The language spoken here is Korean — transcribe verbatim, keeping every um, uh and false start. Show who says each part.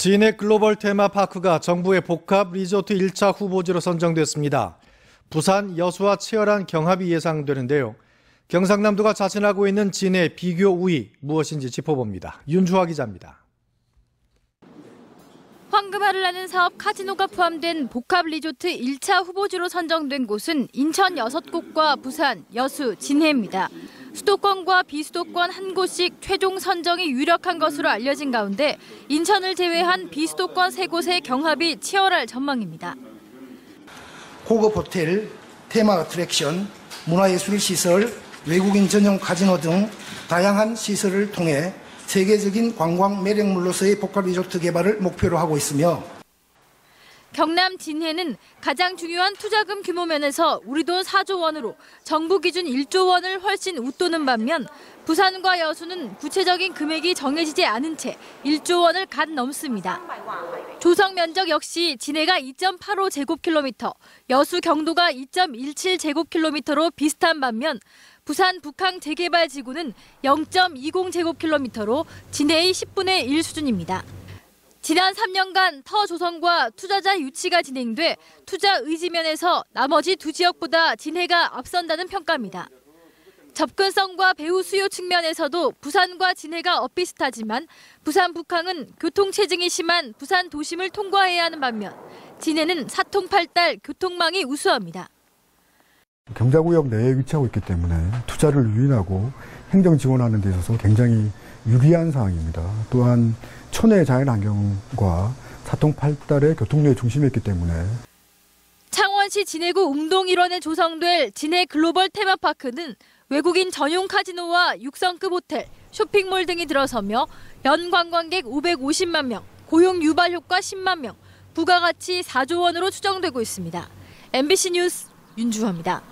Speaker 1: 진해 글로벌 테마파크가 정부의 복합 리조트 일 차 후보지로 선정됐습니다. 부산, 여수와 치열한 경합이 예상되는데요. 경상남도가 자신하고 있는 진해 비교 우위 무엇인지 짚어봅니다. 윤주화 기자입니다.
Speaker 2: 황금알을 나는 사업 카지노가 포함된 복합 리조트 일 차 후보지로 선정된 곳은 인천 여섯 곳과 부산, 여수, 진해입니다. 수도권과 비수도권 한 곳씩 최종 선정이 유력한 것으로 알려진 가운데 인천을 제외한 비수도권 세 곳의 경합이 치열할 전망입니다.
Speaker 3: 고급 호텔, 테마 어트랙션, 문화예술 시설, 외국인 전용 카지노 등 다양한 시설을 통해 세계적인 관광 매력물로서의 복합 리조트 개발을 목표로 하고 있으며
Speaker 2: 경남 진해는 가장 중요한 투자금 규모 면에서 우리 돈 사조 원으로 정부 기준 일조 원을 훨씬 웃도는 반면 부산과 여수는 구체적인 금액이 정해지지 않은 채 일조 원을 갓 넘습니다. 조성 면적 역시 진해가 이 점 팔오 제곱킬로미터, 여수 경도가 이 점 일칠 제곱킬로미터로 비슷한 반면 부산 북항 재개발 지구는 영 점 이공 제곱킬로미터로 진해의 십분의 일 수준입니다. 지난 삼 년간 터 조성과 투자자 유치가 진행돼 투자 의지 면에서 나머지 두 지역보다 진해가 앞선다는 평가입니다. 접근성과 배후 수요 측면에서도 부산과 진해가 엇비슷하지만 부산 북항은 교통체증이 심한 부산 도심을 통과해야 하는 반면 진해는 사통팔달 교통망이 우수합니다.
Speaker 4: 경자구역 내에 위치하고 있기 때문에 투자를 유인하고 행정 지원하는 데 있어서 굉장히 유리한 상황입니다. 또한 천혜의 자연환경과 사통팔달의 교통로의 중심에 있기 때문에
Speaker 2: 창원시 진해구 웅동 일원에 조성될 진해 글로벌 테마파크는 외국인 전용 카지노와 육성급 호텔, 쇼핑몰 등이 들어서며 연 관광객 오백오십만 명, 고용 유발 효과 십만 명, 부가가치 사조 원으로 추정되고 있습니다. 엠비씨 뉴스 윤주화입니다.